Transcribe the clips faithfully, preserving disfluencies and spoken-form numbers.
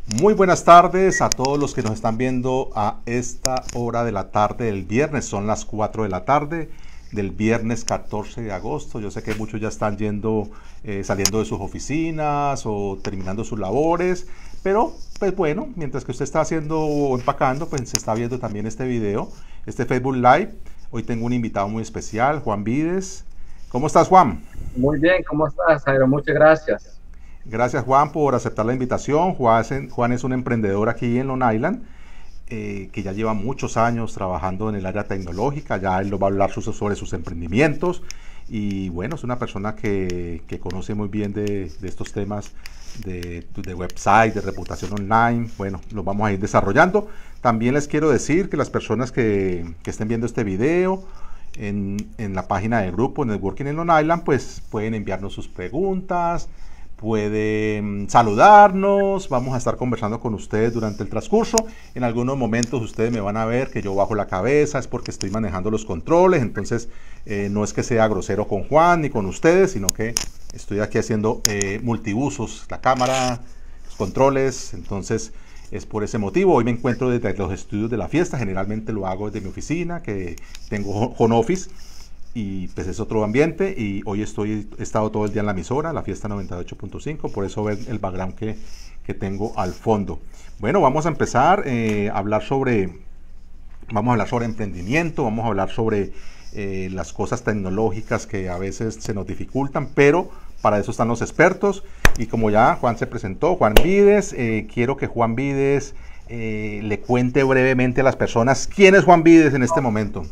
Muy buenas tardes a todos los que nos están viendo a esta hora de la tarde del viernes. Son las cuatro de la tarde del viernes catorce de agosto. Yo sé que muchos ya están yendo, eh, saliendo de sus oficinas o terminando sus labores. Pero, pues bueno, mientras que usted está haciendo o empacando, pues se está viendo también este video, este Facebook Live. Hoy tengo un invitado muy especial, Juan Vides. ¿Cómo estás, Juan? Muy bien, ¿cómo estás, Jairo? Muchas gracias. Gracias, Juan, por aceptar la invitación. Juan es, Juan es un emprendedor aquí en Long Island, eh, que ya lleva muchos años trabajando en el área tecnológica. Ya él lo va a hablar sobre sus emprendimientos. Y bueno, es una persona que, que conoce muy bien de, de estos temas de, de website, de reputación online. Bueno, los vamos a ir desarrollando. También les quiero decir que las personas que, que estén viendo este video en, en la página del grupo Networking en Long Island, pues pueden enviarnos sus preguntas, pueden saludarnos, vamos a estar conversando con ustedes durante el transcurso. En algunos momentos ustedes me van a ver que yo bajo la cabeza, es porque estoy manejando los controles, entonces eh, no es que sea grosero con Juan ni con ustedes, sino que estoy aquí haciendo eh, multiusos, la cámara, los controles, entonces es por ese motivo. Hoy me encuentro desde los estudios de la fiesta, generalmente lo hago desde mi oficina, que tengo home office, y pues es otro ambiente. Y hoy estoy, he estado todo el día en la emisora, la fiesta noventa y ocho punto cinco, por eso ven el background que, que tengo al fondo. Bueno, vamos a empezar eh, a hablar sobre, vamos a hablar sobre emprendimiento, vamos a hablar sobre eh, las cosas tecnológicas que a veces se nos dificultan, pero para eso están los expertos. Y como ya Juan se presentó, Juan Vides, eh, quiero que Juan Vides eh, le cuente brevemente a las personas quién es Juan Vides en este momento.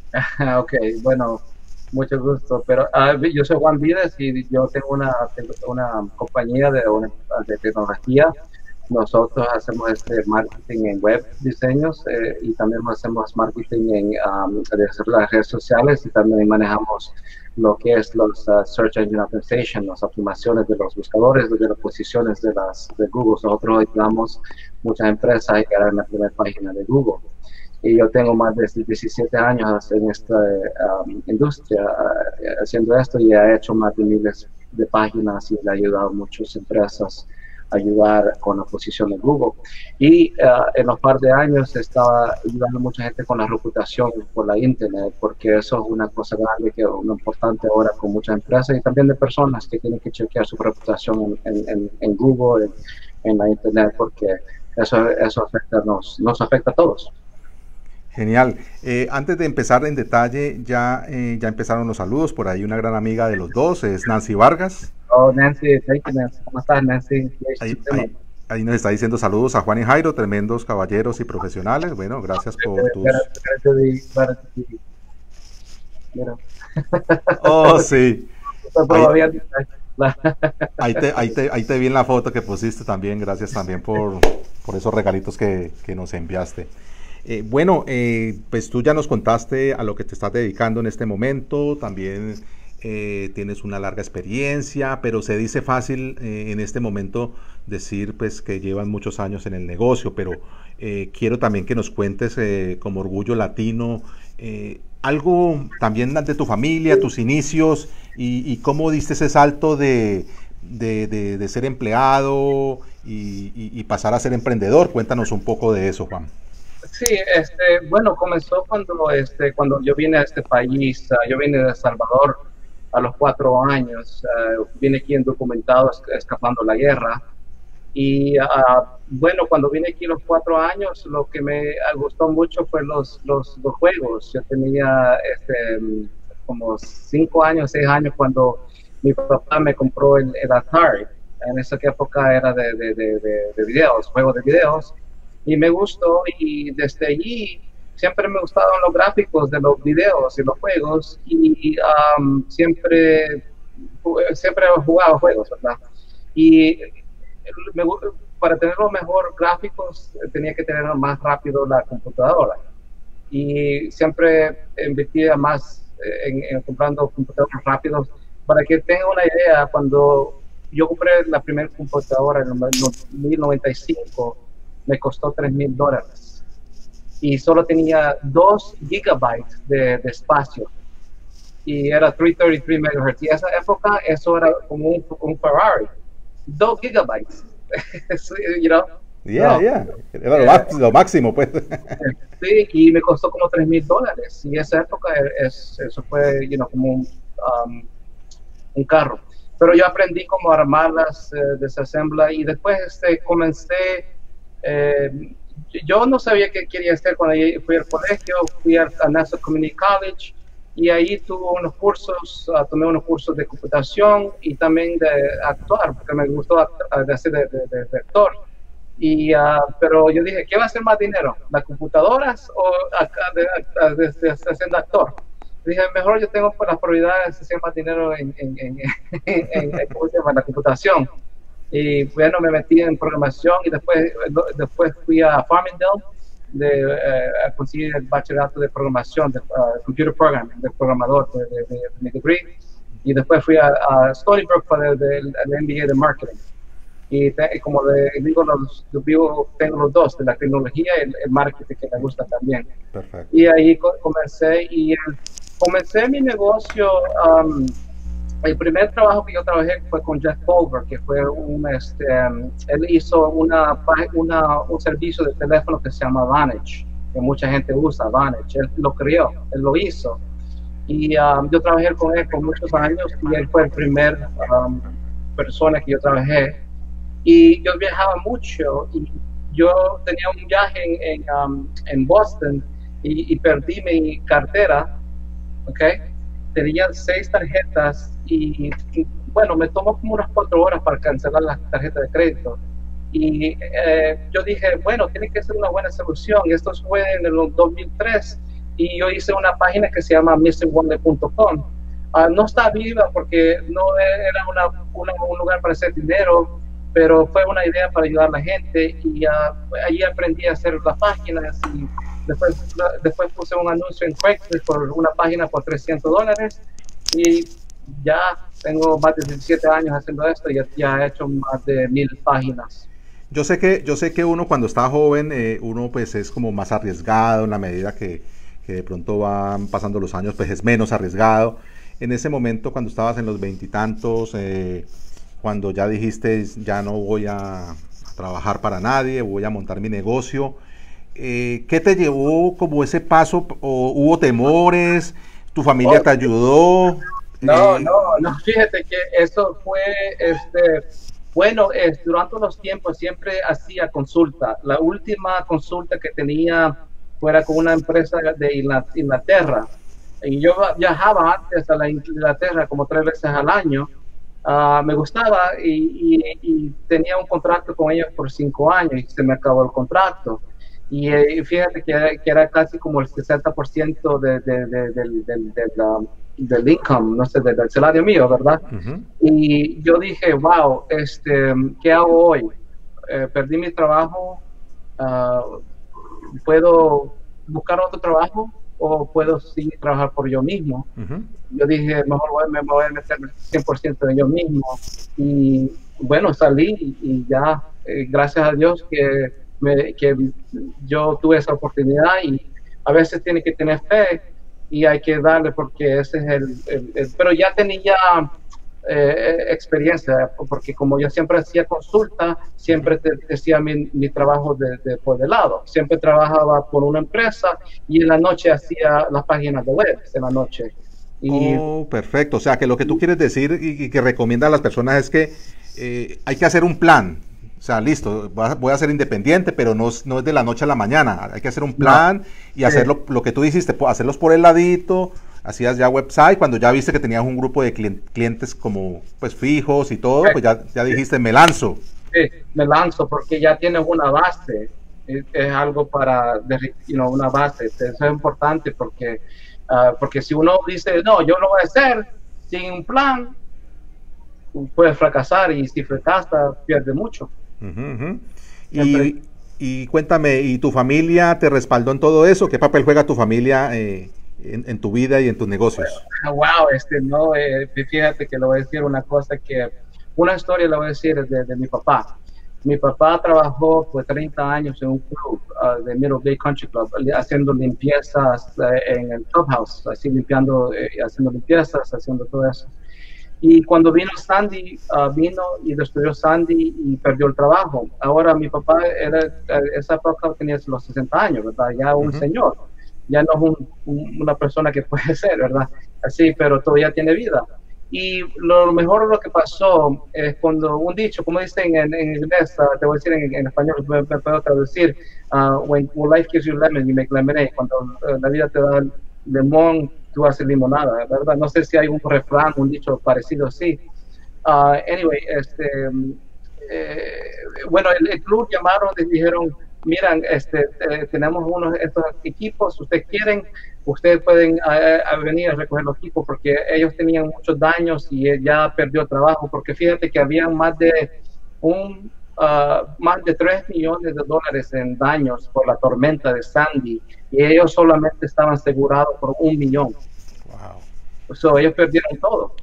Ok, bueno, mucho gusto. Pero ah, yo soy Juan Vides y yo tengo una, tengo una compañía de, una- de tecnología. Nosotros hacemos este marketing en web diseños eh, y también hacemos marketing en um, de hacer las redes sociales y también manejamos lo que es los uh, Search Engine Optimization, las optimizaciones de los buscadores, de las posiciones de las de Google. Nosotros ayudamos muchas empresas a llegar a la primera página de Google. Y yo tengo más de diecisiete años en esta um, industria uh, haciendo esto y he hecho más de miles de páginas y le he ayudado a muchas empresas a ayudar con la posición de Google. Y uh, en los par de años estaba ayudando a mucha gente con la reputación por la Internet, porque eso es una cosa grande, que es una importante ahora con muchas empresas y también de personas que tienen que chequear su reputación en, en, en Google, en, en la Internet, porque eso, eso afecta, nos, nos afecta a todos. Genial. Eh, antes de empezar en detalle, ya, eh, ya empezaron los saludos. Por ahí una gran amiga de los dos es Nancy Vargas. Oh, Nancy, thank you, Nancy. ¿Cómo estás, Nancy? Ahí, ahí, ahí nos está diciendo saludos a Juan y Jairo, tremendos caballeros y profesionales. Bueno, gracias por tus... Oh, sí. Ahí, ahí, te, ahí, te, ahí te vi en la foto que pusiste también. Gracias también por, por esos regalitos que, que nos enviaste. Eh, bueno, eh, pues tú ya nos contaste a lo que te estás dedicando en este momento, también eh, tienes una larga experiencia, pero se dice fácil eh, en este momento decir pues que llevan muchos años en el negocio, pero eh, quiero también que nos cuentes eh, como orgullo latino eh, algo también de tu familia, tus inicios y, y cómo diste ese salto de, de, de, de ser empleado y, y, y pasar a ser emprendedor. Cuéntanos un poco de eso, Juan. Sí, este, bueno, comenzó cuando, este, cuando yo vine a este país. Uh, yo vine de El Salvador a los cuatro años. Uh, vine aquí indocumentado, escapando la guerra. Y uh, bueno, cuando vine aquí a los cuatro años, lo que me gustó mucho fue los, los, los juegos. Yo tenía este, como cinco años, seis años cuando mi papá me compró el, el Atari. En esa época era de, de, de, de, de videos, juegos de videos. Y me gustó y desde allí siempre me gustaban los gráficos de los videos y los juegos y um, siempre, siempre he jugado juegos, ¿verdad? Y me, para tener los mejores gráficos tenía que tener más rápido la computadora y siempre invertía más en, en comprando computadores rápidos. Para que tenga una idea, cuando yo compré la primera computadora en mil novecientos noventa y cinco, me costó tres mil dólares y solo tenía dos gigabytes de, de espacio y era trescientos treinta y tres megahertz. Y esa época eso era como un, un Ferrari, dos gigabytes. You know? Yeah, No. yeah. Era lo, Eh, más- lo máximo, pues. sí, y me costó como tres mil dólares. Y esa época es, eso fue, you know, como un, um, un carro. Pero yo aprendí cómo armarlas, eh, desasemblar y después este, comencé, eh, yo no sabía qué quería hacer cuando fui al colegio, fui al a Nassau Community College y ahí tuve unos cursos, uh, tomé unos cursos de computación y también de actuar, porque me gustó act de hacer de, de, de, de actor. Y, uh, pero yo dije, ¿qué va a hacer más dinero? ¿Las computadoras o acá de, de, de, de, haciendo actor? Dije, mejor yo tengo las prioridades de hacer más dinero en, en, en, en, en, en ¿cómo se llama? La computación. Y bueno, me metí en programación y después, después fui a Farmingdale de, eh, a conseguir el bachillerato de programación, de uh, computer programming, de programador de, de, de, de mi degree. Y después fui a, a Stony Brook para el, el, el M B A de marketing. Y te, como le digo, los, yo vivo, tengo los dos, de la tecnología y el, el marketing que me gusta también. Perfecto. Y ahí comencé y el, comencé mi negocio. Um, el primer trabajo que yo trabajé fue con Jeff Goldberg, que fue un, este, um, él hizo una, una, un servicio de teléfono que se llama Vantage, que mucha gente usa, Vantage. Él lo creó, él lo hizo. Y um, yo trabajé con él por muchos años y él fue el primer um, persona que yo trabajé. Y yo viajaba mucho y yo tenía un viaje en, en, um, en Boston y, y perdí mi cartera, ¿ok? Tenía seis tarjetas y, y bueno, me tomó como unas cuatro horas para cancelar las tarjetas de crédito. Y eh, yo dije, bueno, tiene que ser una buena solución. Y esto fue en el dos mil tres y yo hice una página que se llama mister wonderly punto com. Uh, no está viva porque no era una, una, un lugar para hacer dinero, pero fue una idea para ayudar a la gente y uh, allí aprendí a hacer las páginas y después, después puse un anuncio en Craigslist por una página por trescientos dólares y ya tengo más de diecisiete años haciendo esto y ya, ya he hecho más de mil páginas. Yo sé que, yo sé que uno cuando está joven, eh, uno pues es como más arriesgado en la medida que, que de pronto van pasando los años, pues es menos arriesgado. En ese momento cuando estabas en los veintitantos, eh, cuando ya dijiste, ya no voy a, a trabajar para nadie, voy a montar mi negocio, eh, ¿qué te llevó como ese paso? ¿O hubo temores? ¿Tu familia te ayudó? No, eh, no, no, fíjate que eso fue, este, bueno, es, durante los tiempos siempre hacía consulta. La última consulta que tenía fuera con una empresa de Inglaterra. Y yo viajaba antes a la Inglaterra como tres veces al año. Uh, me gustaba y, y, y tenía un contrato con ellos por cinco años y se me acabó el contrato. Y eh, fíjate que, que era casi como el sesenta por ciento de, de, de, de, de, de la, del income, no sé, del, del salario mío, ¿verdad? Uh-huh. Y yo dije, wow, este, ¿qué hago hoy? Eh, perdí mi trabajo, uh, ¿puedo buscar otro trabajo o puedo seguir trabajar por yo mismo? Uh-huh. Yo dije, mejor voy, me voy a meter cien por ciento de yo mismo. Y bueno, salí y, y ya, eh, gracias a Dios que, me, que yo tuve esa oportunidad y a veces tiene que tener fe y hay que darle porque ese es el... el, el pero ya tenía eh, experiencia, porque como yo siempre hacía consulta, siempre te decía mi, mi trabajo de, de, por de lado. Siempre trabajaba por una empresa y en la noche hacía las páginas de web, en la noche. Y, oh, perfecto. O sea, que lo que tú quieres decir y, y que recomienda a las personas es que eh, hay que hacer un plan. O sea, listo, voy a ser independiente, pero no, no es de la noche a la mañana. Hay que hacer un plan no. y hacerlo, lo que tú dijiste, hacerlos por el ladito. Hacías ya website, cuando ya viste que tenías un grupo de clientes como pues fijos y todo, pues ya, ya dijiste, me lanzo. Sí, me lanzo porque ya tienes una base. Es, es algo para, you know, una base. Eso es importante porque... Uh, porque si uno dice, no, yo lo voy a hacer sin un plan, puede fracasar y si fracasa, pierde mucho. Uh -huh. y, y cuéntame, ¿y tu familia te respaldó en todo eso? ¿Qué papel juega tu familia eh, en, en tu vida y en tus negocios? Bueno, wow, este, no, eh, fíjate que le voy a decir una cosa que, una historia le voy a decir de, de mi papá. Mi papá trabajó por treinta años en un club uh, de Middle Bay Country Club, haciendo limpiezas uh, en el clubhouse, así limpiando, eh, haciendo limpiezas, haciendo todo eso. Y cuando vino Sandy, uh, vino y destruyó Sandy y perdió el trabajo. Ahora mi papá, era, esa época tenía los sesenta años, ¿verdad? Ya un uh-huh. señor, ya no es un, un, una persona que puede ser, ¿verdad? Así, pero todavía tiene vida. Y lo mejor lo que pasó es cuando un dicho, como dicen en, en inglés, uh, te voy a decir en, en español, me, me puedo traducir, uh, when, when life gives you lemon, you make lemonade. Cuando uh, la vida te da limón, tú haces limonada, ¿verdad? No sé si hay un refrán, un dicho parecido así. Uh, anyway, este, eh, bueno, el, el club llamaron y dijeron, miran, este, eh, tenemos unos estos equipos, ustedes quieren, ustedes pueden uh, venir a recoger los equipos porque ellos tenían muchos daños y él ya perdió trabajo, porque fíjate que habían más de un uh, más de tres millones de dólares en daños por la tormenta de Sandy y ellos solamente estaban asegurados por un millón. Wow. So, ellos perdieron todo.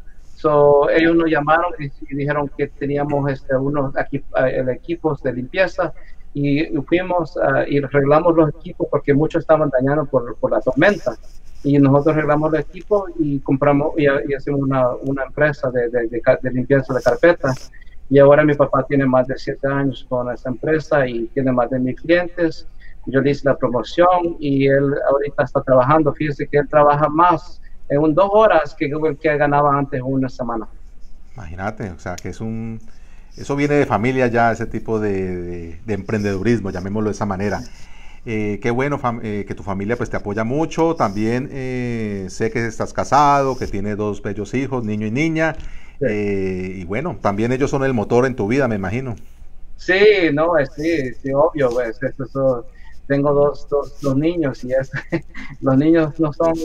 So, ellos nos llamaron y, y dijeron que teníamos este, unos equip uh, equipos de limpieza y fuimos uh, y arreglamos los equipos porque muchos estaban dañados por, por la tormenta. Y nosotros arreglamos los equipos y compramos y, y hacemos una, una empresa de, de, de, de limpieza de carpetas. Y ahora mi papá tiene más de siete años con esa empresa y tiene más de mil clientes. Yo le hice la promoción y él ahorita está trabajando. Fíjese que él trabaja más en un, dos horas que el que ganaba antes una semana. Imagínate, o sea que es un... Eso viene de familia ya, ese tipo de, de, de emprendedurismo, llamémoslo de esa manera. Eh, qué bueno eh, que tu familia pues te apoya mucho. También eh, sé que estás casado, que tienes dos bellos hijos, niño y niña. Sí. Eh, y bueno, también ellos son el motor en tu vida, me imagino. Sí, no, es, sí, sí, obvio, pues, eso, eso, tengo dos, dos, dos niños y es, los niños no son,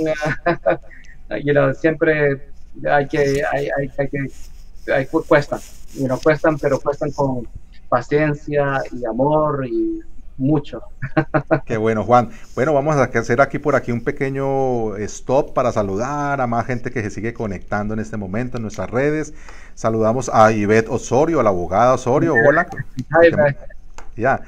uh, you know, siempre hay que, hay, hay, hay que, hay, cuestan. Y no cuestan, pero cuestan con paciencia y amor y mucho. Qué bueno, Juan. Bueno, vamos a hacer aquí por aquí un pequeño stop para saludar a más gente que se sigue conectando en este momento en nuestras redes. Saludamos a Ivette Osorio, a la abogada Osorio. Hola. Hi, ya.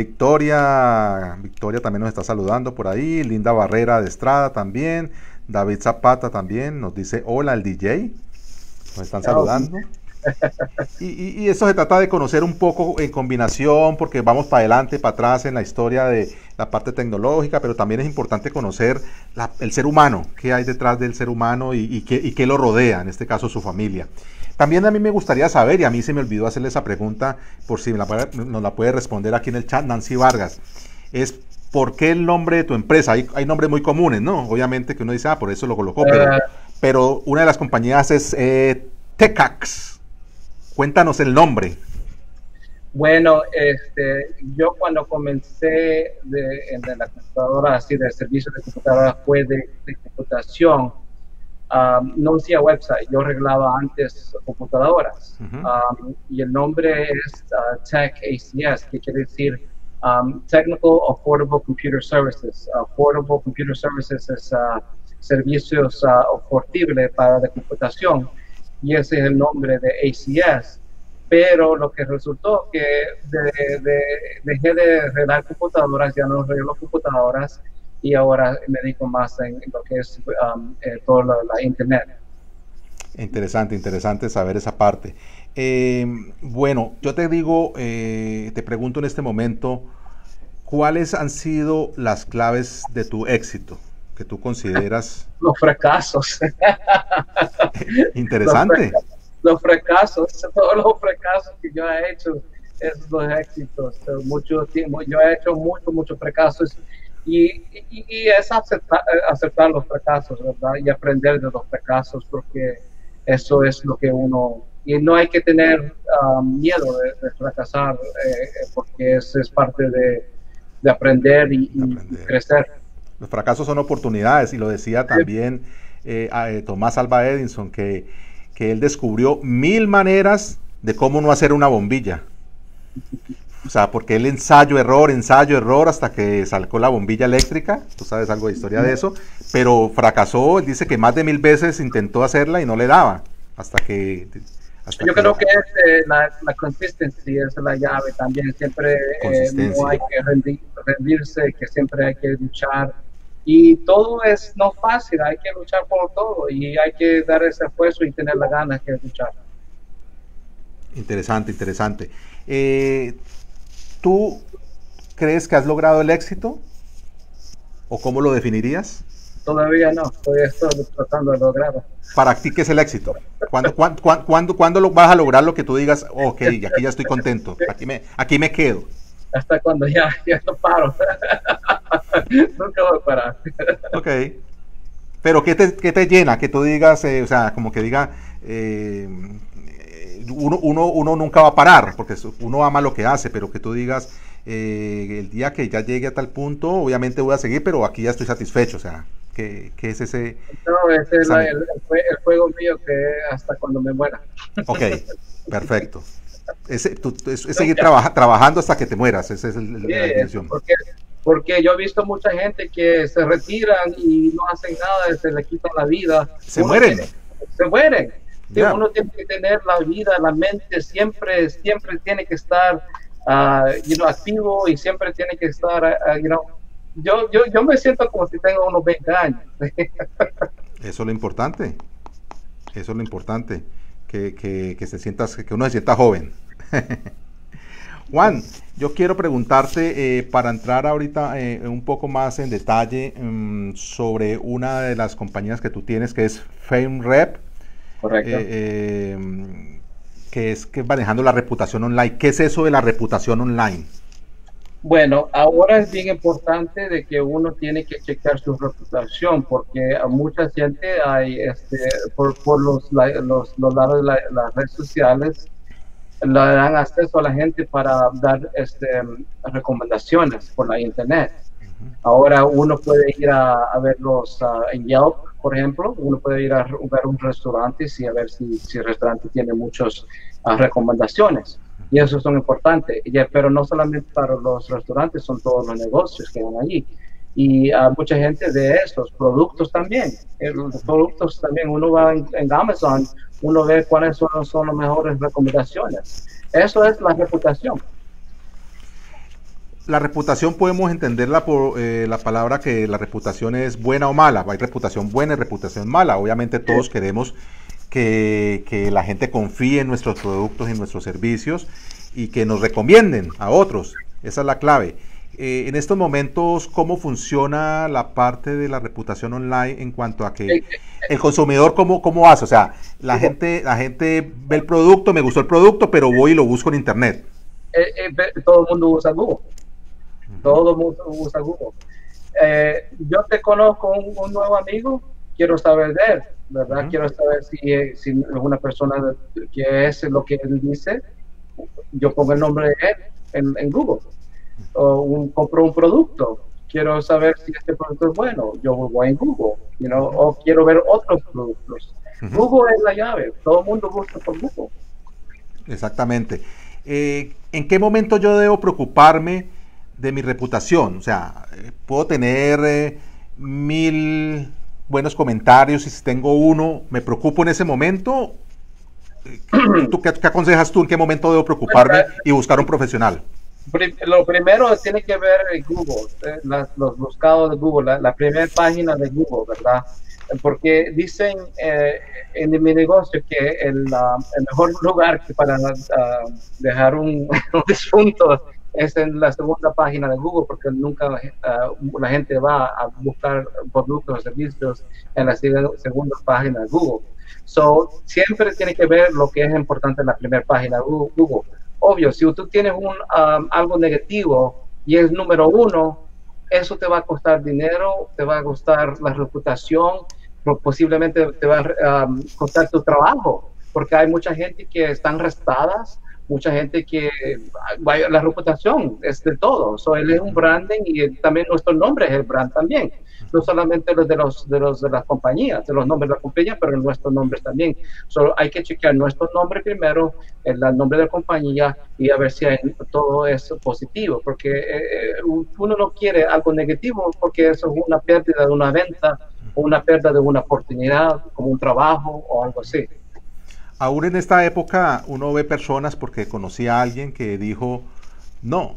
Victoria, Victoria también nos está saludando por ahí. Linda Barrera de Estrada también. David Zapata también nos dice hola, el D J. Nos están saludando. Y, y, y eso se trata de conocer un poco en combinación, porque vamos para adelante, para atrás en la historia de la parte tecnológica, pero también es importante conocer la, el ser humano, qué hay detrás del ser humano y, y, qué, y qué lo rodea, en este caso su familia. También a mí me gustaría saber, y a mí se me olvidó hacerle esa pregunta, por si me la, nos la puede responder aquí en el chat Nancy Vargas, es ¿por qué el nombre de tu empresa? Hay, hay nombres muy comunes, ¿no? Obviamente que uno dice, ah, por eso lo colocó, pero, pero una de las compañías es eh, Tecax. Cuéntanos el nombre. Bueno, este, yo cuando comencé de, de la computadora, así de servicio de computadora, fue de, de computación. Um, no hacía website, yo arreglaba antes computadoras. Uh-huh. um, y el nombre es uh, Tech A C S, que quiere decir um, Technical Affordable Computer Services. Affordable Computer Services es uh, servicios uh, afortibles para la computación. Y ese es el nombre de A C S, pero lo que resultó que de, de, dejé de arreglar computadoras, ya no arreglo computadoras y ahora me dedico más en, en lo que es um, eh, toda la, la internet. Interesante, interesante saber esa parte. Eh, bueno, yo te digo, eh, te pregunto en este momento, ¿cuáles han sido las claves de tu éxito que tú consideras? Los fracasos. Interesante. Los fracasos, todos los fracasos que yo he hecho, esos los éxitos. Mucho tiempo, yo he hecho muchos, muchos fracasos y, y, y es aceptar, aceptar los fracasos, ¿verdad? Y aprender de los fracasos, porque eso es lo que uno... Y no hay que tener um, miedo de, de fracasar, eh, porque eso es parte de, de aprender y, aprender y crecer. Los fracasos son oportunidades, y lo decía también eh, eh, Tomás Alva Edison, que, que él descubrió mil maneras de cómo no hacer una bombilla. O sea, porque él ensayo, error, ensayo, error, hasta que sacó la bombilla eléctrica. Tú sabes algo de historia de eso, pero fracasó. Él dice que más de mil veces intentó hacerla y no le daba, hasta que... Hasta Yo que creo que es, eh, la, la consistencia es la llave también. Siempre eh, no hay que rendir, rendirse, que siempre hay que luchar Y todo es no fácil, hay que luchar por todo y hay que dar ese esfuerzo y tener la ganas de luchar. Interesante, interesante. Eh, ¿Tú crees que has logrado el éxito? ¿O cómo lo definirías? Todavía no, todavía estoy tratando de lograrlo. Para ti, ¿qué es el éxito? ¿Cuándo, cuándo, cuándo, cuándo lo vas a lograr lo que tú digas, ok, aquí ya estoy contento, aquí me, aquí me quedo? Hasta cuando ya, ya no paro. Nunca voy a parar. Ok. Pero ¿qué te, qué te llena? Que tú digas, eh, o sea, como que diga, eh, uno, uno, uno nunca va a parar, porque uno ama lo que hace, pero que tú digas, eh, el día que ya llegue a tal punto, obviamente voy a seguir, pero aquí ya estoy satisfecho, o sea, ¿qué, qué es ese? No, ese es la, el, el juego mío que hasta cuando me muera. Ok, perfecto. Es, tú, es, es seguir trabaja, trabajando hasta que te mueras, esa es el, sí, la definición. Porque, porque yo he visto mucha gente que se retiran y no hacen nada, se le quitan la vida. Se uno mueren. Tiene, se mueren. Yeah. Uno tiene que tener la vida, la mente, siempre, siempre tiene que estar uh, you know, activo y siempre tiene que estar, uh, you know, yo, yo, yo me siento como si tengo unos veinte años. Eso es lo importante, eso es lo importante, que, que, que, se sientas, que uno se sienta joven. Juan, yo quiero preguntarte, eh, para entrar ahorita eh, un poco más en detalle um, sobre una de las compañías que tú tienes, que es FameRep. Correcto. Eh, eh, que es que manejando la reputación online. ¿Qué es eso de la reputación online? Bueno, ahora es bien importante de que uno tiene que checar su reputación, porque a mucha gente hay, este, por, por los, los, los lados de la, las redes sociales, le dan acceso a la gente para dar este, recomendaciones por la internet. Uh-huh. Ahora uno puede ir a, a verlos uh, en Yelp, por ejemplo, uno puede ir a ver un restaurante y a ver si, si el restaurante tiene muchas uh, recomendaciones. Y eso son importantes, pero no solamente para los restaurantes, son todos los negocios que van allí. Y uh, mucha gente de estos productos también, los productos también, uno va en, en Amazon, uno ve cuáles son, son las mejores recomendaciones. Eso es la reputación. La reputación podemos entenderla por eh, la palabra que la reputación es buena o mala. Hay reputación buena y reputación mala. Obviamente todos sí. queremos que, que la gente confíe en nuestros productos y en nuestros servicios y que nos recomienden a otros. Esa es la clave. Eh, en estos momentos, ¿cómo funciona la parte de la reputación online en cuanto a que el consumidor cómo, cómo hace? O sea, la gente, la gente ve el producto, me gustó el producto, pero voy y lo busco en internet. Eh, eh, todo el mundo usa Google. Uh-huh. Todo el mundo usa Google. Eh, yo te conozco un, un nuevo amigo, quiero saber de él, ¿verdad? Uh-huh. Quiero saber si, si una persona que es lo que él dice, yo pongo el nombre de él en, en Google. O un, compro un producto, quiero saber si este producto es bueno, yo voy en Google, you know, o quiero ver otros productos. Uh-huh. Google es la llave, todo el mundo busca por Google. Exactamente. Eh, ¿En qué momento yo debo preocuparme de mi reputación? O sea, puedo tener eh, mil buenos comentarios y si tengo uno, ¿me preocupo en ese momento? ¿Tú, qué, ¿Qué aconsejas tú? ¿En qué momento debo preocuparme y buscar un profesional? Lo primero tiene que ver Google, eh, las, los buscados de Google, la, la primera página de Google, ¿verdad? Porque dicen eh, en mi negocio que el, uh, el mejor lugar para uh, dejar un, un difunto es en la segunda página de Google, porque nunca uh, la gente va a buscar productos o servicios en la segunda página de Google. So, siempre tiene que ver lo que es importante en la primera página de Google. Obvio, si tú tienes un, um, algo negativo y es número uno, eso te va a costar dinero, te va a costar la reputación, posiblemente te va a um, costar tu trabajo, porque hay mucha gente que están restadas, mucha gente que vaya, la reputación es de todo. So, él es un branding y también nuestro nombre es el brand también. No solamente los de, los, de, los de las compañías, de los nombres de la compañía, pero nuestros nombres también. Solo hay que chequear nuestro nombre primero, el, el nombre de la compañía y a ver si hay, todo es positivo, porque eh, uno no quiere algo negativo porque eso es una pérdida de una venta o una pérdida de una oportunidad, como un trabajo o algo así. Aún en esta época uno ve personas, porque conocí a alguien que dijo, no,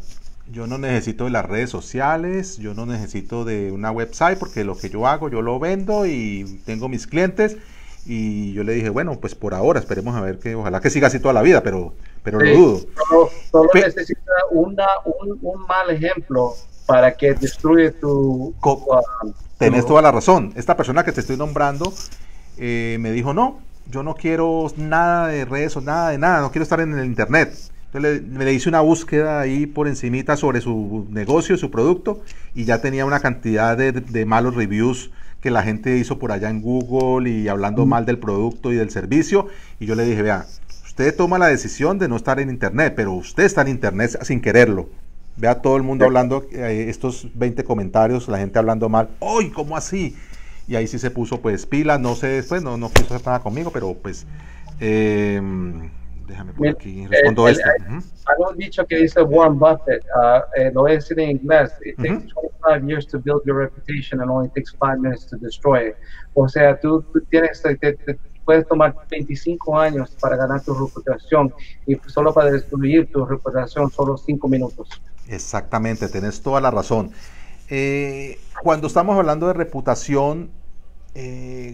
Yo no necesito de las redes sociales, yo no necesito de una website porque lo que yo hago, yo lo vendo y tengo mis clientes. Y yo le dije, bueno, pues por ahora esperemos a ver que, ojalá que siga así toda la vida, pero, pero Sí, lo dudo. solo, solo Pe- necesita una, un, un mal ejemplo para que destruye tu, Co- tu, ah, Tenés tu- toda la razón. Esta persona que te estoy nombrando eh, me dijo, no, yo no quiero nada de redes o nada de nada, no quiero estar en el internet. Entonces le, le hice una búsqueda ahí por encimita sobre su negocio, su producto, y ya tenía una cantidad de, de malos reviews que la gente hizo por allá en Google y hablando mal del producto y del servicio. Y yo le dije, vea, usted toma la decisión de no estar en internet, pero usted está en internet sin quererlo. Vea todo el mundo hablando, eh, estos veinte comentarios, la gente hablando mal. ¡Ay, cómo así! Y ahí sí se puso pues pila, no sé, después no, no quiso hacer nada conmigo, pero pues eh, déjame por Mira, aquí, el- respondo el- esto. hay Ujú, hay un dicho que dice Warren Buffett, ah, eh, lo voy a decir en inglés, it ujú. takes twenty-five years to build your reputation and only takes five minutes to destroy it. O sea, tú, tú tienes, te, te- te puedes tomar veinticinco años para ganar tu reputación y solo para destruir tu reputación solo cinco minutos. Exactamente, tenés toda la razón. Eh, cuando estamos hablando de reputación, eh,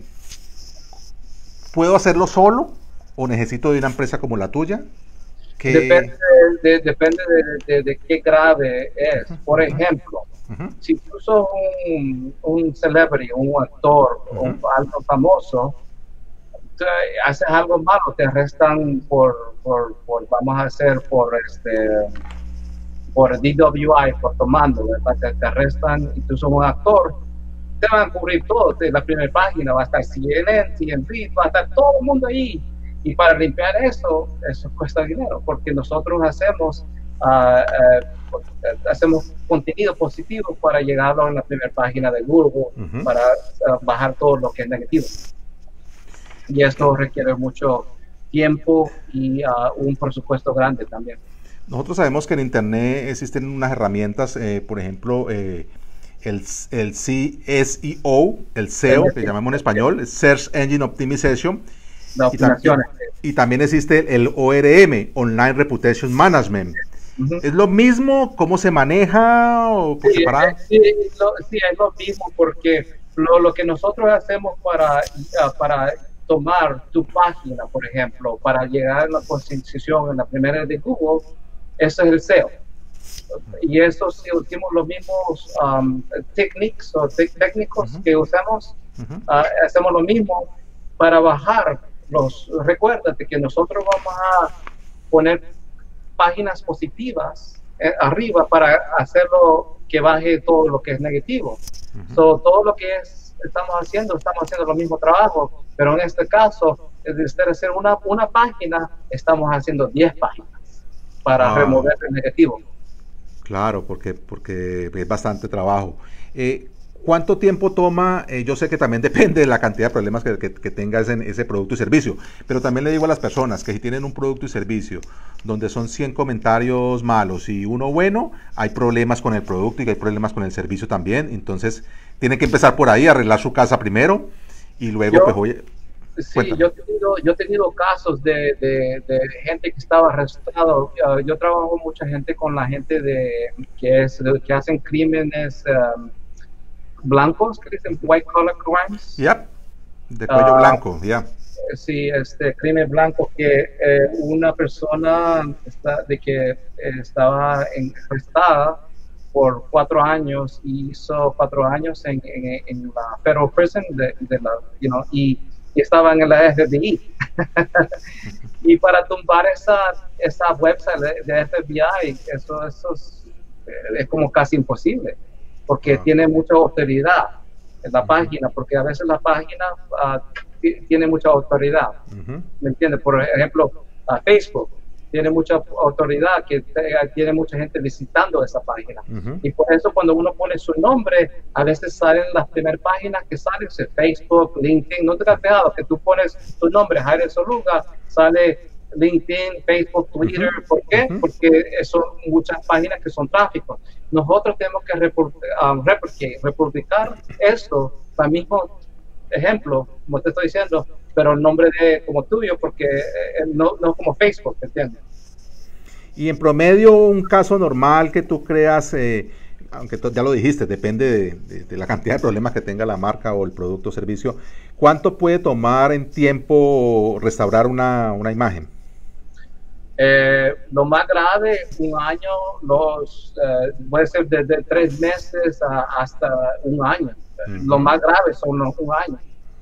¿puedo hacerlo solo o necesito de una empresa como la tuya? Depende, Que, de, depende de, de, de qué grave es. Por ujú, ejemplo, ujú, si tú sos un, un celebrity, un actor, ujú, un, algo famoso, tú haces algo malo, te arrestan por, por, por vamos a hacer, por este, por D W I, por tomando, ¿verdad? Te, te arrestan y tú sos un actor, te van a cubrir todo, de la primera página va a estar C N N, T N T, va a estar todo el mundo ahí. Y para limpiar eso, eso cuesta dinero, porque nosotros hacemos, uh, uh, hacemos contenido positivo para llegarlo en la primera página de Google, ujú. para uh, bajar todo lo que es negativo. Y esto requiere mucho tiempo y uh, un presupuesto grande también. Nosotros sabemos que en Internet existen unas herramientas, eh, por ejemplo, eh, el, el C S E O, el S E O, que llamamos en español, Search Engine Optimization, La y, tam- optimización. y- y también existe el O R M, Online Reputation Management. Uh-huh. ¿Es lo mismo? ¿Cómo se maneja? ¿O por Sí, separado? sí, lo, sí, es lo mismo porque lo, lo que nosotros hacemos para, uh, para tomar tu página, por ejemplo, para llegar a la posición en la primera de Google, eso es el S E O. Y eso sí usamos los mismos um, techniques o te técnicos Uh-huh. que usamos, Uh-huh. uh, hacemos lo mismo para bajar los, recuérdate que nosotros vamos a poner páginas positivas eh, arriba para hacerlo que baje todo lo que es negativo. Uh-huh. So, todo lo que es, estamos haciendo, estamos haciendo el mismo trabajo, pero en este caso, en vez de hacer una, una página, estamos haciendo diez páginas para Ah. remover el negativo. Claro, porque, porque es bastante trabajo. Eh, ¿Cuánto tiempo toma? Eh, yo sé que también depende de la cantidad de problemas que, que, que tenga ese, ese producto y servicio, pero también le digo a las personas que si tienen un producto y servicio donde son cien comentarios malos y uno bueno, hay problemas con el producto y hay problemas con el servicio también, entonces tienen que empezar por ahí, arreglar su casa primero y luego Yo, pues oye, sí, yo he, tenido, yo he tenido casos de, de, de gente que estaba arrestado. Uh, yo trabajo mucha gente con la gente de que, es, que hacen crímenes um, blancos, que dicen white collar crimes. yep, de cuello uh, blanco, ya. Yeah. Sí, este crimen blanco que eh, una persona está, de que eh, estaba arrestada por cuatro años y hizo cuatro años en, en, en la federal prison de, de la, you know, y, y estaban en la F B I. Y para tumbar esa, esa website de, de F B I, eso, eso es, es como casi imposible, porque ah. tiene mucha autoridad en la uh-huh. página, porque a veces la página uh, tiene mucha autoridad. Uh-huh. ¿Me entiendes? Por ejemplo, uh, Facebook tiene mucha autoridad, que te, tiene mucha gente visitando esa página. Uh-huh. Y por eso cuando uno pone su nombre, a veces salen las primeras páginas que salen, o Facebook, LinkedIn. No te has fijado que tú pones tu nombre, Jair Soluga, sale LinkedIn, Facebook, Twitter. Uh-huh. ¿Por qué? Uh-huh. Porque son muchas páginas que son tráfico. Nosotros tenemos que um, republicar esto para mismo ejemplo, como te estoy diciendo, pero el nombre de como tuyo, porque eh, no, no como Facebook, ¿entiendes? Y en promedio, un caso normal que tú creas, eh, aunque ya lo dijiste, depende de, de, de la cantidad de problemas que tenga la marca o el producto o servicio, ¿cuánto puede tomar en tiempo restaurar una, una imagen? Eh, lo más grave, un año, los, eh, puede ser desde tres meses a, hasta un año. Uh-huh. Lo más grave son los, un año.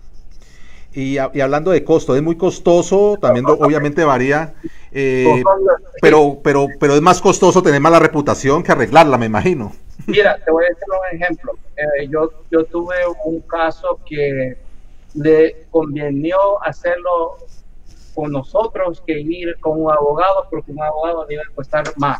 Y, y hablando de costo, es muy costoso, también obviamente varía, eh, pero, pero, pero es más costoso tener mala reputación que arreglarla, me imagino. Mira, te voy a decir un ejemplo. Eh, yo, yo tuve un caso que le convenió hacerlo con nosotros que ir con un abogado, porque un abogado le iba a costar más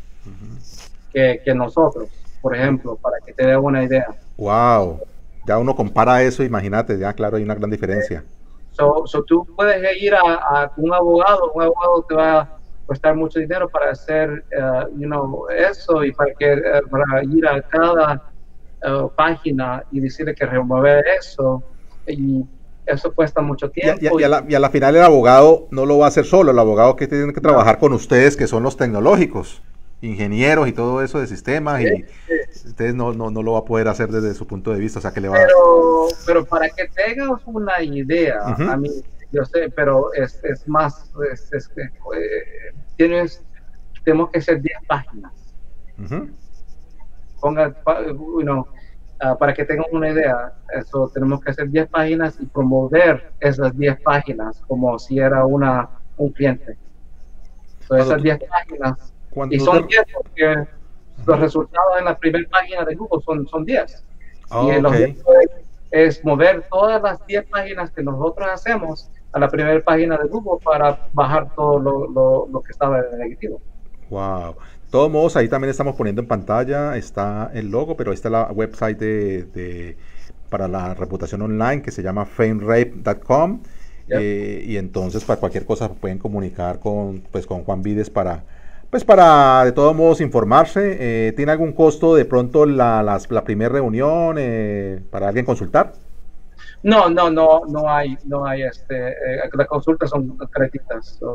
uh-huh. que, que nosotros, por ejemplo, para que te dé una idea. Wow. Ya uno compara eso, imagínate, ya claro, hay una gran diferencia. So, so tú puedes ir a, a un abogado, un abogado te va a costar mucho dinero para hacer, uh, you know, eso y para, que, uh, para ir a cada uh, página y decirle que remover eso y eso cuesta mucho tiempo. Y, y, y, a la, y a la final el abogado no lo va a hacer solo, el abogado que tiene que trabajar no. con ustedes que son los tecnológicos, ingenieros y todo eso de sistemas, sí, y sí. ustedes no, no, no lo va a poder hacer desde su punto de vista, o sea que le va pero, a... pero para que tengas una idea, uh-huh. a mí, yo sé, pero es, es más, es, es que eh, tienes, tenemos que hacer diez páginas. Uh-huh. Ponga, you know, uh, para que tengan una idea, eso tenemos que hacer diez páginas y promover esas diez páginas como si era una, un cliente. So, esas diez páginas. Y son diez porque uh-huh. los resultados en la primera página de Google son, son diez. Oh, y el okay. objetivo es, es mover todas las diez páginas que nosotros hacemos a la primera página de Google para bajar todo lo, lo, lo que estaba en el negativo. Wow. De todos modos, ahí también estamos poniendo en pantalla, está el logo, pero ahí está la website de, de para la reputación online que se llama famerape punto com. Yep. Eh, y entonces para cualquier cosa pueden comunicar con, pues, con Juan Vides para... Pues para, de todos modos, informarse. Eh, ¿Tiene algún costo de pronto la, la, la primera reunión eh, para alguien consultar? No, no, no, no hay, no hay, este, eh, las consultas son gratuitas. So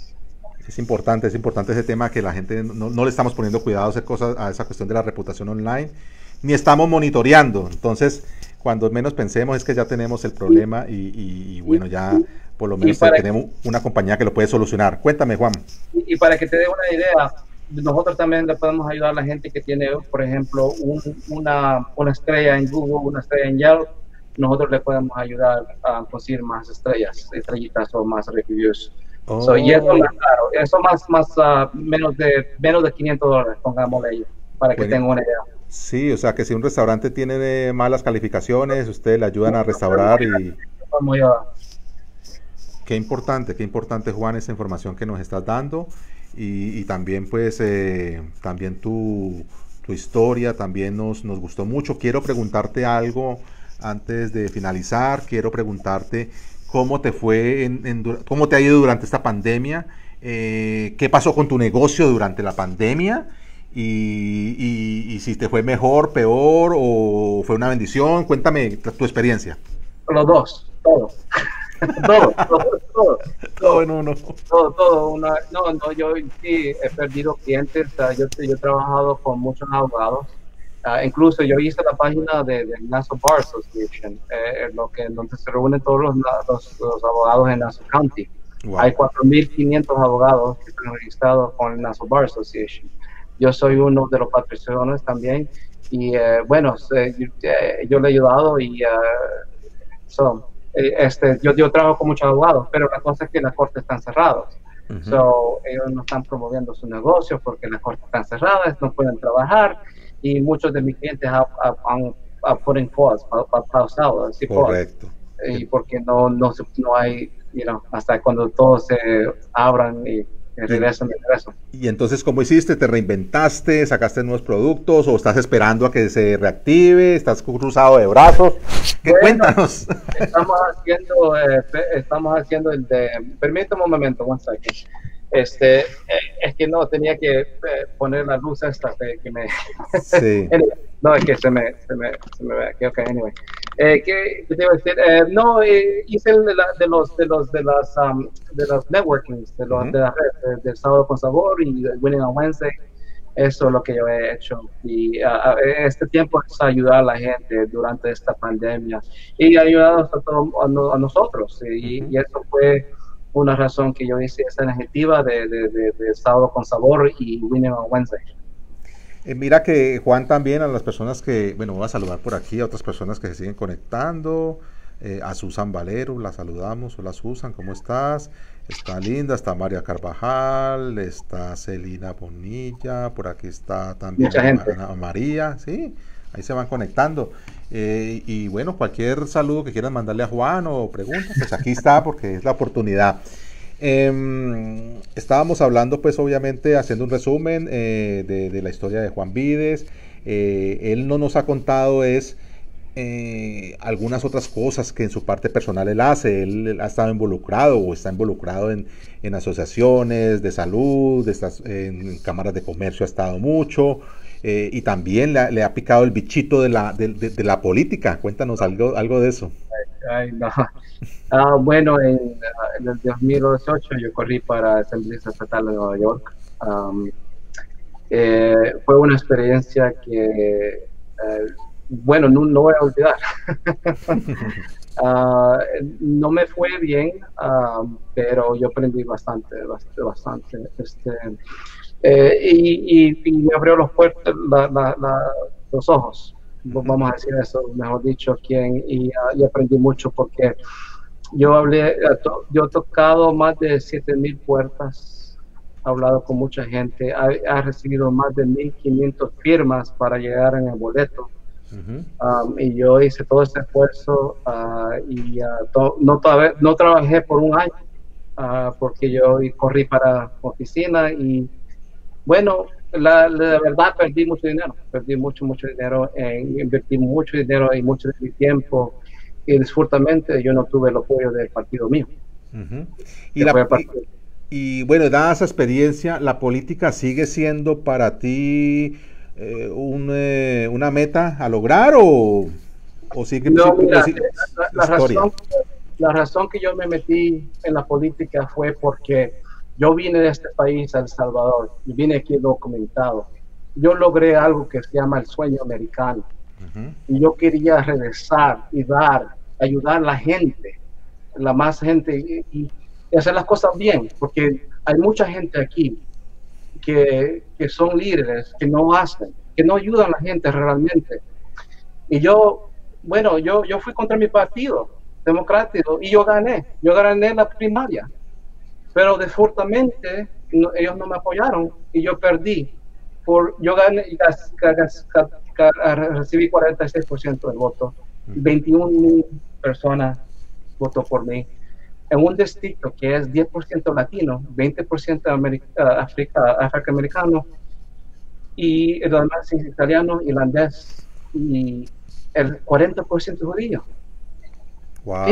es importante, es importante ese tema que la gente no, no le estamos poniendo cuidado a hacer cosas, a esa cuestión de la reputación online, ni estamos monitoreando. Entonces, cuando menos pensemos es que ya tenemos el problema y, y, y bueno, ya por lo menos tenemos que, una compañía que lo puede solucionar. Cuéntame, Juan. Y, y para que te dé una idea, nosotros también le podemos ayudar a la gente que tiene, por ejemplo, un, una, una estrella en Google, una estrella en Yelp. Nosotros le podemos ayudar a conseguir más estrellas, estrellitas o más reviews. Oh. So, y eso más claro, eso más, más uh, menos de menos de quinientos dólares, pongámosle ahí, para que bueno, tengan una idea. Sí, o sea que si un restaurante tiene malas calificaciones, ustedes le ayudan a restaurar y... Qué importante, qué importante, Juan, esa información que nos estás dando y, y también pues eh, también tu, tu historia también nos, nos gustó mucho. Quiero preguntarte algo antes de finalizar, quiero preguntarte cómo te fue, en, en, cómo te ha ido durante esta pandemia, eh, qué pasó con tu negocio durante la pandemia y, y, y si te fue mejor, peor o fue una bendición. Cuéntame tu experiencia. Los dos, todo. todo, todo, todo, todo en uno. Todo, todo. Una, no, no, yo sí he perdido clientes. Uh, yo, yo he trabajado con muchos abogados. Uh, incluso yo hice la página de, de Nassau Bar Association, eh, lo que, donde se reúnen todos los, los, los abogados en Nassau County. Wow. Hay cuatro mil quinientos abogados que están registrados con el Nassau Bar Association. Yo soy uno de los patrocinadores también. Y eh, bueno, eh, yo, eh, yo le he ayudado y uh, so, eh, este, yo, yo trabajo con muchos abogados, pero la cosa es que las cortes están cerradas. Uh-huh. So, ellos no están promoviendo sus negocios porque las cortes están cerradas, no pueden trabajar. Y muchos de mis clientes han puesto en pause, pausado, así correcto. Pause, y porque no, no, no hay, you know, hasta cuando todos se abran y regresan de regreso. Y entonces, ¿cómo hiciste? ¿Te reinventaste? ¿Sacaste nuevos productos? ¿O estás esperando a que se reactive? ¿Estás cruzado de brazos? ¿Qué bueno, cuéntanos? Estamos haciendo, eh, estamos haciendo el de, permítame un momento, one second. Este, eh, es que no, tenía que eh, poner la luz esta que, que me... Sí. No, es que se me... Se me, se me okay, okay, anyway. Eh, ¿qué, qué te iba a decir? Eh, no, eh, hice el de, la, de los de los de las um, de los networkings, de los Ujú. de la red, de, del sábado con sabor y Winning on Wednesday. Eso es lo que yo he hecho. Y uh, este tiempo es ayudar a la gente durante esta pandemia y ayudar a, todo, a, no, a nosotros. Y, Ujú. y eso fue una razón que yo hice esta iniciativa de, de, de, de sábado con sabor y Winning on Wednesday. Eh, mira que Juan también, a las personas que, bueno, voy a saludar por aquí, a otras personas que se siguen conectando, eh, a Susan Valero, la saludamos. Hola Susan, ¿cómo estás? Está Linda, está María Carvajal, está Celina Bonilla, por aquí está también Mucha Ana, gente. Ana María, sí, ahí se van conectando. Eh, y bueno, cualquier saludo que quieran mandarle a Juan o pregunta, pues aquí está porque es la oportunidad. Eh, estábamos hablando, pues obviamente, haciendo un resumen eh, de, de la historia de Juan Vides. Eh, él no nos ha contado es eh, algunas otras cosas que en su parte personal él hace. Él, él ha estado involucrado o está involucrado en, en asociaciones de salud, de estas, en cámaras de comercio ha estado mucho. Eh, y también le, le, ha picado el bichito de la, de, de, de la política. Cuéntanos algo, algo de eso. Ay, no. Uh, bueno, en, uh, en el dos mil dieciocho yo corrí para Asamblea Estatal de Nueva York. Um, eh, fue una experiencia que, uh, bueno, no, no voy a olvidar. uh, no me fue bien, uh, pero yo aprendí bastante, bastante, bastante. Este, eh, y, y, y, me abrió los, puertos, la, la, la, los ojos. Vamos a decir eso, mejor dicho, quien, y, uh, y aprendí mucho porque yo hablé, yo he tocado más de siete mil puertas, he hablado con mucha gente, he, he recibido más de mil quinientas firmas para llegar en el boleto. Uh-huh. Um, y yo hice todo este esfuerzo uh, y uh, to, no, no trabajé por un año uh, porque yo corrí para oficina y bueno, la, la verdad perdí mucho dinero, perdí mucho, mucho dinero, en, invertí mucho dinero y mucho de mi tiempo y disfrutamente yo no tuve el apoyo del partido mío. Uh-huh. y, la, y, y bueno, dada esa experiencia, ¿la política sigue siendo para ti eh, un, eh, una meta a lograr o, o sigue no, sigue, mira, sigue, la, la, razón, la razón que yo me metí en la política fue porque yo vine de este país, El Salvador, y vine aquí documentado. Yo logré algo que se llama el sueño americano. Uh-huh. Y yo quería regresar y dar, ayudar a la gente, la más gente, y, y hacer las cosas bien, porque hay mucha gente aquí que, que son líderes, que no hacen, que no ayudan a la gente realmente. Y yo, bueno, yo, yo fui contra mi partido democrático y yo gané, yo gané la primaria, pero desafortunadamente no, ellos no me apoyaron y yo perdí. Por, yo gané, gas, gas, gas, recibí cuarenta y seis por ciento del voto, veintiuna mil personas votó por mí. En un distrito que es diez por ciento latino, veinte por ciento afroamericano y el demás es italiano, irlandés y el cuarenta por ciento judío. Wow,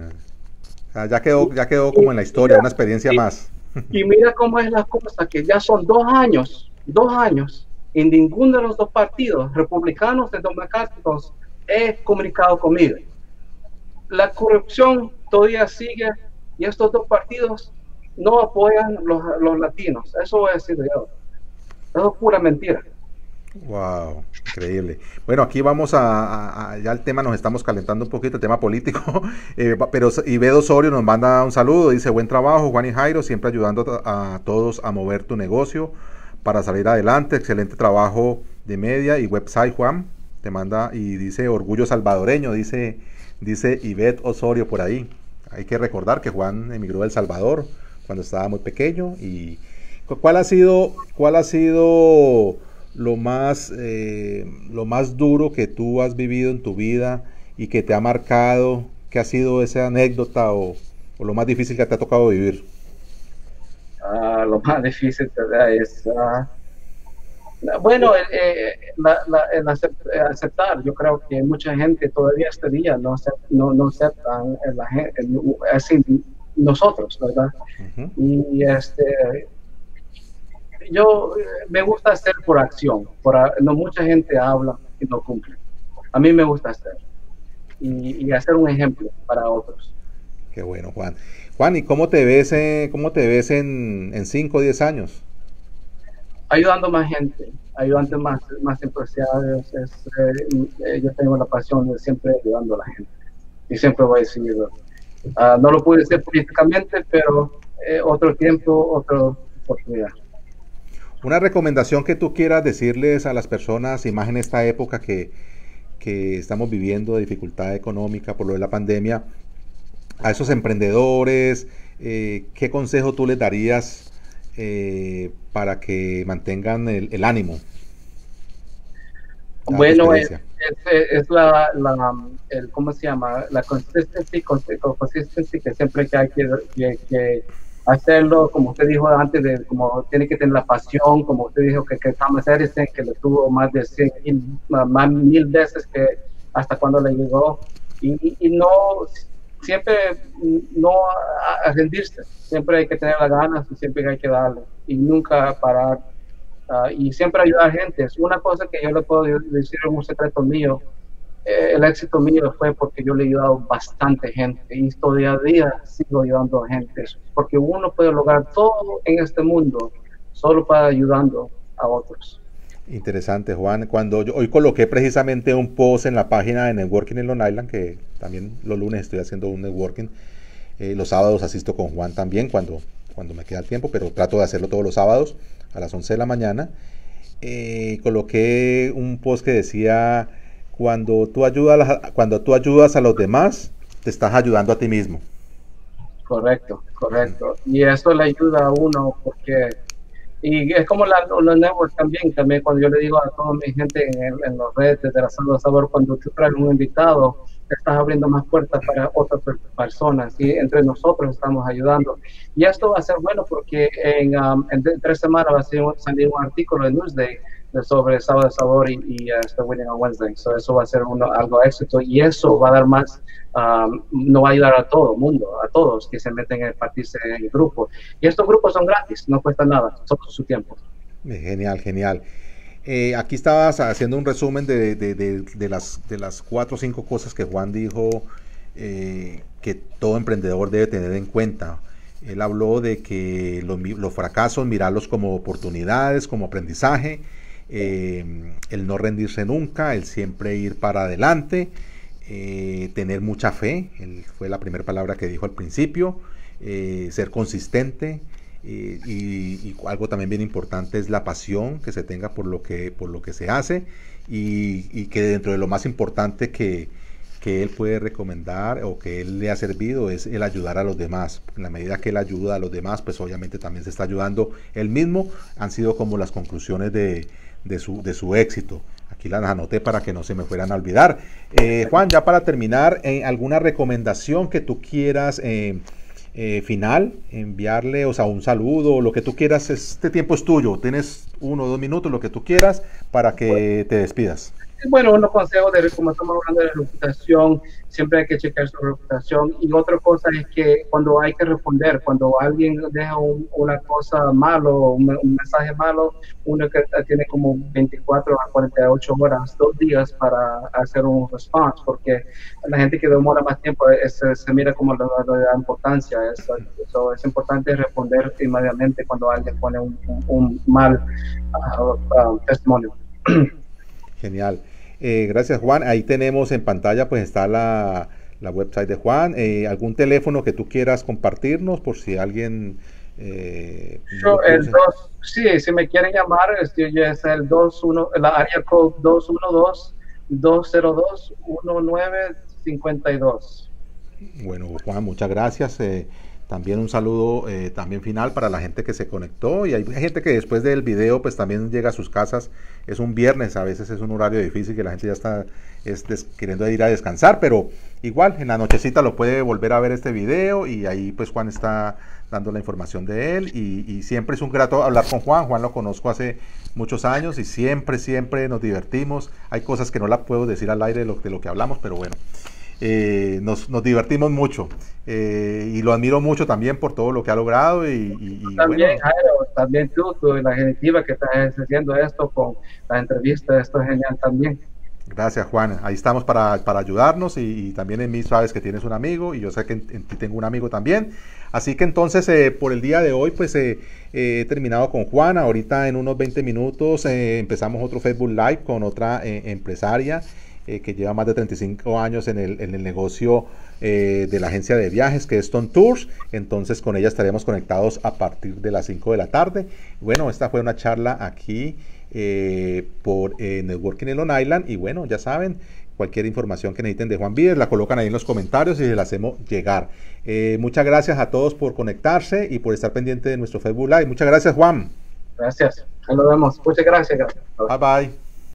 o sea, ya quedó, ya quedó como en la historia, mira, una experiencia y, más. Y mira cómo es la cosa, que ya son dos años, dos años, en ninguno de los dos partidos, republicanos y democráticos, he comunicado conmigo. La corrupción todavía sigue y estos dos partidos no apoyan los, los latinos. Eso voy a decir yo. Eso es pura mentira. Wow, increíble. Bueno, aquí vamos a, a, a, ya el tema nos estamos calentando un poquito, el tema político, eh, pero Ibedo Osorio nos manda un saludo, dice buen trabajo Juan y Jairo, siempre ayudando a, a todos a mover tu negocio para salir adelante, excelente trabajo de media y website Juan, te manda y dice orgullo salvadoreño, dice, dice Ivette Osorio por ahí. Hay que recordar que Juan emigró de El Salvador cuando estaba muy pequeño y ¿cuál ha sido, cuál ha sido lo más, eh, lo más duro que tú has vivido en tu vida y que te ha marcado? ¿Qué ha sido esa anécdota o, o lo más difícil que te ha tocado vivir? Uh, lo más difícil es, uh, bueno, eh, la, la, el aceptar. Yo creo que mucha gente todavía este día no, no, no aceptan la gente, así nosotros, ¿verdad? Uh-huh. Y este... yo me gusta hacer por acción, por, no mucha gente habla y no cumple. A mí me gusta hacer. y, y hacer un ejemplo para otros. Qué bueno, Juan. Juan, ¿y cómo te ves, eh, cómo te ves en, en cinco o diez años? Ayudando más gente, ayudando más, más empresarios. Es, eh, yo tengo la pasión de siempre ayudando a la gente y siempre voy a seguir. Uh, no lo pude decir políticamente, pero eh, otro tiempo, otra oportunidad. Una recomendación que tú quieras decirles a las personas, y más en esta época que, que estamos viviendo de dificultad económica por lo de la pandemia, a esos emprendedores, eh, ¿qué consejo tú les darías eh, para que mantengan el, el ánimo? Bueno, es, es, es la, la el, ¿cómo se llama? La consistencia, consistencia que siempre que hay que, que, que hacerlo, como usted dijo antes, de, como tiene que tener la pasión, como usted dijo que, que Thomas Edison, que le tuvo más de cien mil, más mil veces que hasta cuando le llegó, y, y no, siempre no a, a rendirse, siempre hay que tener las ganas y siempre hay que darle, y nunca parar. Uh, y siempre ayudar a gente. Es una cosa que yo le puedo decir, en un secreto mío. Eh, el éxito mío fue porque yo le he ayudado bastante gente y todavía a día sigo ayudando a gente, porque uno puede lograr todo en este mundo solo para ayudando a otros. Interesante, Juan. Cuando yo hoy coloqué precisamente un post en la página de Networking en Long Island, que también los lunes estoy haciendo un networking, eh, los sábados asisto con Juan también cuando, cuando me queda el tiempo, pero trato de hacerlo todos los sábados a las once de la mañana. Eh, coloqué un post que decía: cuando tú ayudas a, cuando tú ayudas a los demás, te estás ayudando a ti mismo. Correcto, correcto. Y eso le ayuda a uno porque, y es como la, los networks también, también cuando yo le digo a toda mi gente en, el, en los redes de la Sala de Sabor, cuando tú traes un invitado, estás abriendo más puertas para otras personas y entre nosotros estamos ayudando. Y esto va a ser bueno porque en, um, en tres semanas va a ser, salir un artículo en Newsday sobre Sábado de Sabor y, y uh, este Winning on Wednesday. So eso va a ser uno, algo éxito y eso va a dar más, um, no va a ayudar a todo el mundo, a todos que se meten en partirse en el grupo. Y estos grupos son gratis, no cuestan nada, solo su tiempo. Genial, genial. Eh, aquí estabas haciendo un resumen de, de, de, de, las, de las cuatro o cinco cosas que Juan dijo eh, que todo emprendedor debe tener en cuenta. Él habló de que los, los fracasos, mirarlos como oportunidades, como aprendizaje, eh, el no rendirse nunca, el siempre ir para adelante, eh, tener mucha fe, él fue la primera palabra que dijo al principio, eh, ser consistente. Y, y, y algo también bien importante es la pasión que se tenga por lo que, por lo que se hace y, y que dentro de lo más importante que, que él puede recomendar o que él le ha servido es el ayudar a los demás. En la medida que él ayuda a los demás, pues obviamente también se está ayudando él mismo. Han sido como las conclusiones de, de, su, de su éxito. Aquí las anoté para que no se me fueran a olvidar. Eh, Juan, ya para terminar, eh, ¿alguna recomendación que tú quieras eh, Eh, final, enviarle, o sea, un saludo, o lo que tú quieras? Este tiempo es tuyo, tienes uno o dos minutos, lo que tú quieras, para que te despidas. Bueno, unos consejos de, como estamos hablando de la reputación, siempre hay que checar su reputación. Y otra cosa es que cuando hay que responder, cuando alguien deja un, una cosa malo, un, un mensaje malo, uno que tiene como veinticuatro a cuarenta y ocho horas, dos días para hacer un response, porque la gente que demora más tiempo es, se mira como la, la, la importancia. Es, eso, es importante responder inmediatamente cuando alguien pone un, un, un mal uh, uh, testimonio. Genial. Eh, gracias, Juan. Ahí tenemos en pantalla, pues está la, la website de Juan. Eh, ¿Algún teléfono que tú quieras compartirnos por si alguien... Eh, Yo, el dos, sí, si me quieren llamar, este, es el veintiuno, la área code dos uno dos, dos cero dos, uno nueve cinco dos. Bueno, Juan, muchas gracias. Eh, También un saludo eh, también final para la gente que se conectó, y hay gente que después del video pues también llega a sus casas. Es un viernes, a veces es un horario difícil que la gente ya está es des, queriendo ir a descansar, pero igual en la nochecita lo puede volver a ver este video y ahí pues Juan está dando la información de él y, y siempre es un grato hablar con Juan. Juan lo conozco hace muchos años y siempre, siempre nos divertimos. Hay cosas que no las puedo decir al aire de lo, de lo que hablamos, pero bueno. Eh, nos, nos divertimos mucho eh, y lo admiro mucho también por todo lo que ha logrado y, y, y también bueno. Jairo, también tú, tú la gerencia que estás haciendo esto con la entrevista, esto es genial también. Gracias, Juan. Ahí estamos para, para ayudarnos y, y también en mí sabes que tienes un amigo y yo sé que en, en ti tengo un amigo también. Así que entonces eh, por el día de hoy pues eh, eh, he terminado con Juan. Ahorita en unos veinte minutos eh, empezamos otro Facebook Live con otra eh, empresaria eh, que lleva más de treinta y cinco años en el, en el negocio eh, de la agencia de viajes que es Stone Tours. Entonces con ella estaremos conectados a partir de las cinco de la tarde. Bueno, esta fue una charla aquí Eh, por eh, Networking en Long Island y bueno, ya saben, cualquier información que necesiten de Juan Vides la colocan ahí en los comentarios y se la hacemos llegar. Eh, muchas gracias a todos por conectarse y por estar pendiente de nuestro Facebook Live. Muchas gracias, Juan. Gracias, nos vemos. Muchas gracias. Bye bye.